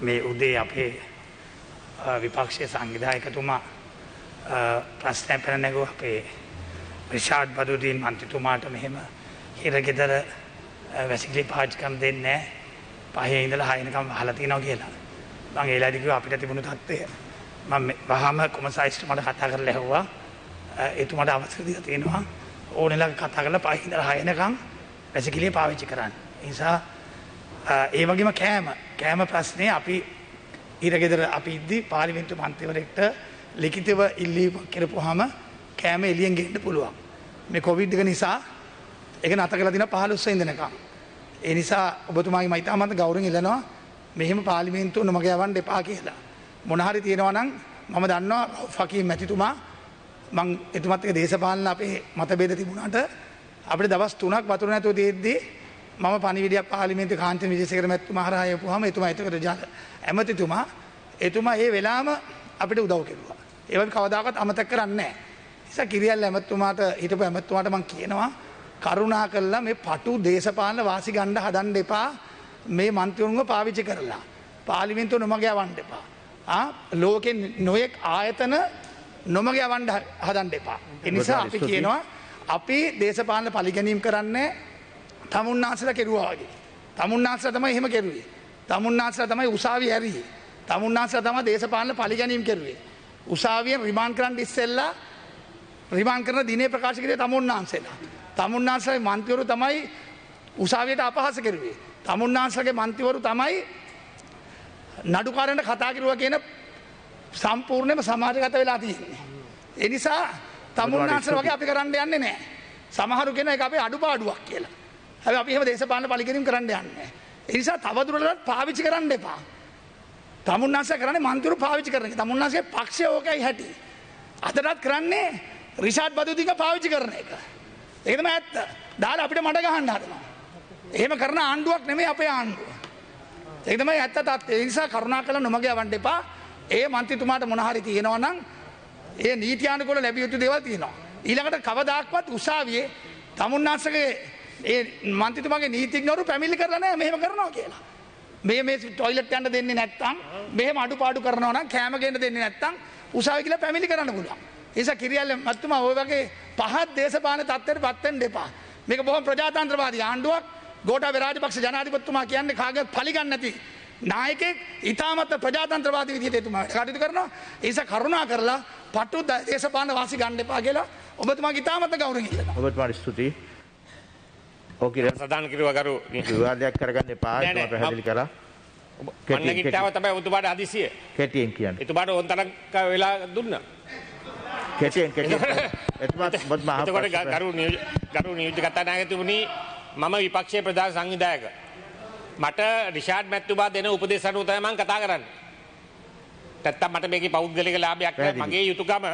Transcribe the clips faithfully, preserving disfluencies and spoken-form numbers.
මේ උදේ අපේ විපක්ෂයේ සංවිධායකතුමා ප්‍රශ්න පැන නැගුවා අපේ රිෂාඩ් බදුදීන් මන්ත්‍රීතුමාට මෙහෙම හිරගෙදර වැසිකිලි පාවිච්චි කරන්න දෙන්නේ නැහැ. පහේ ඉඳලා හය වෙනකම් වහලා තියනවා කියලා. මම ඒලාදී කිව්වා අපිට තිබුණු තත්ත්වය. මම වහම කොමසයිස්ට මට කතා කරලා ඇහුවා. එතුමාට අවසර දීලා තියෙනවා ඕනෙලා කතා කරලා පහේ ඉඳලා හය වෙනකම් වැසිකිලිය පාවිච්චි කරන්න. ඒ නිසා ඒ වගේම කෑම කෑම ප්‍රශ්නේ අපි හිරගෙදර අපි ඉද්දි පාර්ලිමේන්තු මන්ත්‍රීවරයෙක්ට ලිඛිතව ඉල්ලීම කරපුවාම කෑම එළියෙන් ගෙන්න පුළුවන්. මේ කොවිඩ් එක නිසා ඒක නැත කරලා දින පහළොස් වෙනිදා වෙනකම්. ඒ නිසා ඔබතුමාගේ මයිතාමන්ත ගෞරවයෙන් ඉල්ලනවා මෙහෙම පාර්ලිමේන්තුව නොමග යවන්න එපා කියලා. මොන හරි තියෙනවා නම් මම දන්නවා ෆකීම් මැතිතුමා මං එතුමත් එක්ක දේශපාලන අපේ මතභේද තිබුණාට අපිට දවස් තුනක් වතුර නැතුව තියෙද්දි මම පණිවිඩයක් පාර්ලිමේන්තු කාන්ති විජේසේකර මැතිතුමා හරහා යවපුවාම එතුමා එතකොට ඇමතිතුමා එතුමා ඒ වෙලාවම අපිට උදව් කෙරුවා. ඒ වගේ කවදාකවත් අමතක කරන්නේ නැහැ. නිසා කිරියල් ඇමතිතුමාට හිටපු ඇමතිතුමාට මම කියනවා කරුණා කළා මේ පටු දේශපාලන වාසි ගන්න හදන්න එපා. මේ මන්ත්‍රීවරුන්ව පාවිච්චි කරලා පාර්ලිමේන්තුව නොමග යවන්න එපා. ආ ලෝකේ නොයෙක් ආයතන නොමග යවන්න හදන්න එපා. ඒ නිසා අපි කියනවා අපි දේශපාලන පරිගැනීම් කරන්නේ තමුන්නාන්සලා කෙරුවා වගේ. තමුන්නාන්සලා තමයි එහෙම කෙරුවේ. තමුන්නාන්සලා තමයි උසාවිය හැරියේ. තමුන්නාන්සලා තමයි දේශපාලන පරිගැනීම් කෙරුවේ. උසාවියෙන් රිමාන්ඩ් කරන්න ඉස්සෙල්ලා රිමාන්ඩ් කරන දිනේ ප්‍රකාශ කරේ තමුන්නාන්සලා. තමුන්නාන්සලාගේ මන්ත්‍රීවරු තමයි උසාවියට අපහාස කෙරුවේ. තමුන්නාන්සලාගේ මන්ත්‍රීවරු තමයි නඩුකාරයන්ට කතා කරුවා කියන සම්පූර්ණයෙන්ම සමාජගත වෙලා තියෙන්නේ. ඒ නිසා තමුන්නාන්සලා වගේ අපි කරන්න යන්නේ නැහැ. සමහරු කියන එක අපේ අඩුපාඩුවක් කියලා. හැබැයි අපි එහෙම දේශපාලන පරිගැනීම් කරන්න යන්නේ නැහැ. ඒ නිසා තවදුරටත් පාවිච්චි කරන්න එපා. තමුන්නාන්සලා කරන්නේ මන්ත්‍රීවරු පාවිච්චි කරන එක. තමුන්නාන්සලාගේ පක්ෂය ඕකයි හැටි. අදටත් කරන්නේ රිෂාඩ් බදුදීක පාවිච්චි කරන එක. ඒක තමයි ඇත්ත. දාලා අපිට මඩ ගහන්න හදනවා. එහෙම කරන ආණ්ඩුවක් නෙමෙයි අපේ ආණ්ඩුව. ඒක තමයි ඇත්ත තත්ත්වය. ඒ නිසා කරුණාකරලා නොමග යවන්න එපා. ඒ මන්ත්‍රීතුමාට මොන හරි තියෙනවා නම් ඒ නීතියානුකූල ලැබිය යුතු දේවල් තියෙනවා. ඊළඟට කවදාක්වත් උසාවියේ තමුන්නාන්සගේ ඒ මන්ත්‍රීතුමාගේ නීතිඥවරු පැමිණිලි කරලා නැහැ මෙහෙම කරනවා කියලා. මේ මේ টয়ලට් යන්න දෙන්නේ නැත්නම් මෙහෙම අඩුපාඩු කරනවා නම් කැම ගේන්න දෙන්නේ නැත්නම් උසාවිය කියලා පැමිණිලි කරන්න පුළුවන්. ඒ නිසා කිරියල් මැතිතුමා ওই වගේ පහත් දේශපාලන තත්ත්වයට පත් වෙන්න එපා. මේක බොහොම ප්‍රජාතන්ත්‍රවාදී ආණ්ඩුවක්. ගෝඨාභය රාජපක්ෂ ජනාධිපතිතුමා කියන්නේ කාගේවත් පලිගන්නේ නැති නායකයෙක්. ඊටමත් ප්‍රජාතන්ත්‍රවාදී විදිහට එතුමා කටයුතු කරනවා. ඒ නිසා කරුණා කරලා පටු දේශපාලන වාසි ගන්න එපා කියලා ඔබතුමාගේ ඊටමත් ගෞරවයෙන් ඉල්ලනවා. ඔබතුමාට ස්තුතියි. ඕකේ සදාන් කිරුවා කරු විවාදයක් කරගන්න එපා. ඒක පැහැදිලි කරා. මන්න කිට්ටාව තමයි ඔබතුමාට හදිසිය. කෙටියෙන් කියන්න. එතුමාට ඕන තරම් වෙලා දුන්නා. කෙටියෙන් කෙටියෙන්. එතුමාත් ඔබතුමා එතකොට කරු කරු නියෝජ්‍ය කතානායකතුමනි මම විපක්ෂයේ ප්‍රධාන සංවිධායක. මට රිෂාඩ් මැතිතුමා දෙන උපදේශ අනුව තමයි මම කතා කරන්නේ. නැත්තම් මට මේකේ පෞද්ගලික ලාභයක් නැහැ. මගේ යුතුයකම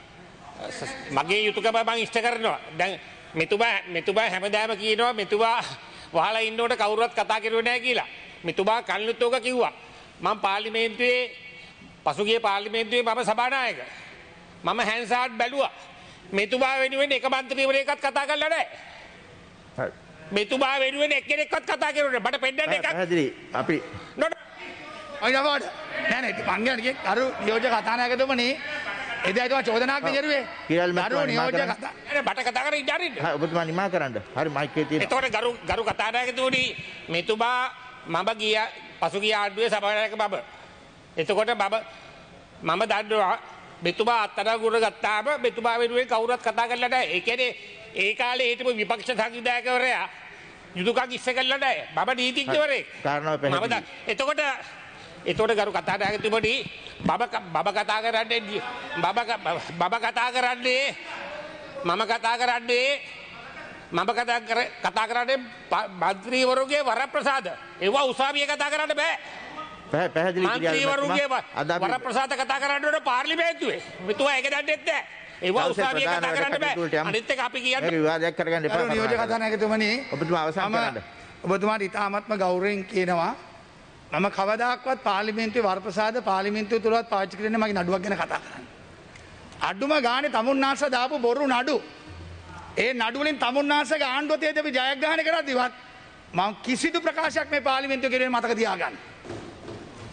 මගේ යුතුයකම මම ඉෂ්ට කරනවා. දැන් මෙතුමා මෙතුමා හැමදාම කියනවා මෙතුමා වහලා ඉන්නකොට කවුරුවත් කතා කරුවේ නැහැ කියලා. මෙතුමා කල්නුත් ඕක කිව්වා. මම පාර්ලිමේන්තුවේ පසුගිය පාර්ලිමේන්තුවේ මම සභානායක. මම හැන්සාඩ් බැලුවා. මෙතුමා වෙනුවෙන් එක මන්ත්‍රීවරයෙක්වත් කතා කරලා නැහැ. හරි. මෙතුමා වෙනුවෙන් එක්කෙනෙක්වත් කතා කරුවේ නැහැ. මට පෙන්නන්න එකක්. පැහැදිලි. අපි අයිනවාඩ නෑ නෑ මං කියන්නේ අර නියෝජ්‍ය කතානායකතුමනි එදා ඒවා චෝදනාවක් නෙරුවේ. කිරල් අර නියෝජ්‍ය කතා නේ බට කතා කරලා ඉන්න හරින්න. හරි ඔබතුමා නිමා කරන්න. හරි මයික් එකේ තියෙන. එතකොට ගරු ගරු කතානායකතුමනි මෙතුමා මම ගිය පසුගිය ආණ්ඩුවේ සභානායක බබ. එතකොට බබ මම දන්නවා මෙතුමා අත්අඩංගුවට ගත්තාම මෙතුමා වෙනුවෙන් කවුරුත් කතා කරලා නැහැ. ඒ කියන්නේ ඒ කාලේ හිටපු විපක්ෂ සංවිධායකවරයා යුතුයකම් ඉස්ස කළා නැහැ. මම නීතිඥවරයෙක්. කාරණාව පැහැදිලි. මම එතකොට එතකොට ගරු කතානායකතුමනි බබ බබ කතා කරන්නේ බබ බබ කතා කරන්නේ මම කතා කරන්නේ මම කතා කර කතා කරන්නේ මන්ත්‍රීවරුගේ වරප්‍රසාද. ඒවා උසාවියේ කතා කරන්න බෑ. පැහැදිලි මන්ත්‍රීවරුගේ වරප්‍රසාද කතා කරන්න ඕන පාර්ලිමේන්තුවේ. මෙතුමා ඒක දන්නේ නැහැ. ඒවා උසාවියේ කතා කරන්න බෑ. අනිත් එක අපි කියන්නේ විවාදයක් කරගන්න එපා. අර නියෝජ්‍ය කතානායකතුමනි ඔබතුමා අවසන් කරන්න. ඔබතුමාට ඉතාමත්ම ගෞරවයෙන් කියනවා මම කවදාක්වත් පාර්ලිමේන්තුවේ වරප්‍රසාද පාර්ලිමේන්තුව තුලවත් පාවිච්චි කරන්නේ මගේ නඩුවක් ගැන කතා කරන්නේ. අඩුම ගානේ තමුන්නාන්සලා දාපු බොරු නඩු. ඒ නඩු වලින් තමුන්නාන්සලාගේ ආණ්ඩුව තේද අපි ජයග්‍රහණය කරද්දිවත් මම කිසිදු ප්‍රකාශයක් මේ පාර්ලිමේන්තුවේ කෙරෙන්නේ මතක තියාගන්න.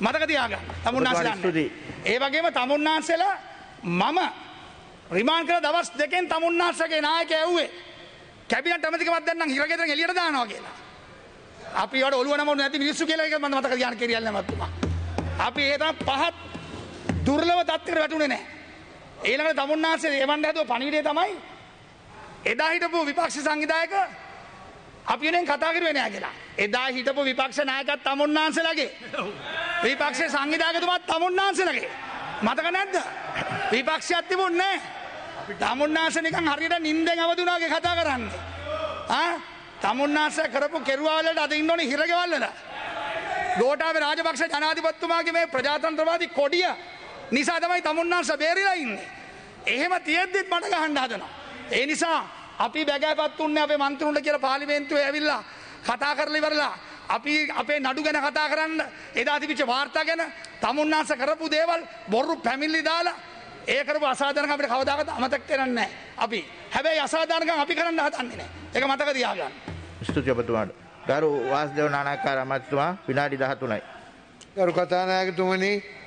මතක තියාගන්න. තමුන්නාන්සේලා. ඒ වගේම තමුන්නාන්සේලා මම රිමාන්ඩ් කරලා දවස් දෙකෙන් තමුන්නාන්සේගේ නායකයා ඇව්වේ කැබිනට් ඇමතිකමක් දැන් නම් හිරගෙදරන් එළියට දානවා කියලා. අපි වල ඔළුව නම නැති මිනිස්සු කියලා එක මම මතක තියාගන්න කියලා නැමතුමා. අපි ඒ තමයි පහත් දුර්ලභ තත්ත්වයකට වැටුනේ නැහැ. ඊළඟට තමුන්නාන්සේ එවන්න හදුව පණිවිඩය තමයි එදා හිටපු විපක්ෂ සංවිධායක අපි වෙනෙන් කතා කරුවේ නෑ කියලා. එදා හිටපු විපක්ෂ නායකත් තමුන්නාන්සේලාගේ. විපක්ෂ සංවිධායකතුමාත් තමුන්නාන්සේලාගේ. මතක නැද්ද? විපක්ෂයක් තිබුණේ නෑ. තමුන්නාන්සේ නිකන් හරියට නිින්දෙන් අවදුනා වගේ කතා කරන්නේ. ආ තමුන්නාන්සේ කරපු කෙරුවා වලට අද ඉන්න ඕනේ හිරගෙවල් වල. ගෝඨාභය රාජපක්ෂ ජනාධිපතිතුමාගේ මේ ප්‍රජාතන්ත්‍රවාදී කොඩිය නිසා තමයි තමුන්නාන්සේ බේරිලා ඉන්නේ. එහෙම තියෙද්දිත් මට ගහන්න හදනවා. ඒ නිසා අපි බැගෑපත් උන්නේ අපේ මන්ත්‍රීතුන්ට කියලා පාර්ලිමේන්තුවේ ඇවිල්ලා කතා කරලා ඉවරලා අපි අපේ නඩු ගැන කතා කරන්න එදා තිබිච්ච වාර්තා ගැන තමුන්නාන්සේ කරපු දේවල් බොරු පැමිණිලි දාලා ඒ කරපු අසාධාරණකම් අපිට කවදාකවත් අමතක කරන්නේ නැහැ. අපි හැබැයි අසාධාරණකම් අපි කරන්න හදන්නේ නැහැ. ඒක මතක තියාගන්න. ස්තුතියි ඔබතුමාට. ගරු වාසුදේව නානායක්කාර අමාත්‍යතුමා විනාඩි දහතුනයි. ගරු කතානායකතුමනි